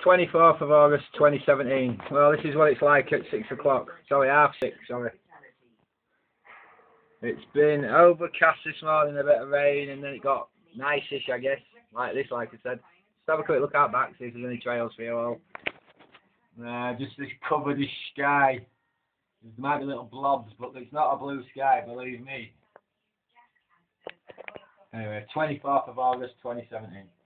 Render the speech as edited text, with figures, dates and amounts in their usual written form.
24th of August 2017. Well, this is what it's like at 6 o'clock. Sorry, half 6, sorry. It's been overcast this morning, a bit of rain, and then it got nice-ish, I guess. Like this, like I said. Just have a quick look out back, see if there's any trails for you all. Just this covered-ish sky. There might be little blobs, but it's not a blue sky, believe me. Anyway, 24th of August 2017.